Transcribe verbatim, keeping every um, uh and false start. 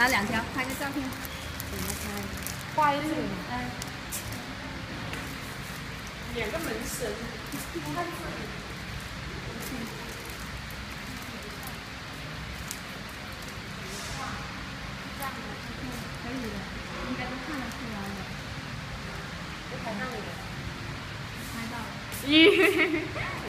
拿两条拍个照片。怎么拍？ 画一次。 嗯。 两个门神。看这里。 可以的，应该都看得出来了。 我拍到你了。 拍到了。咦。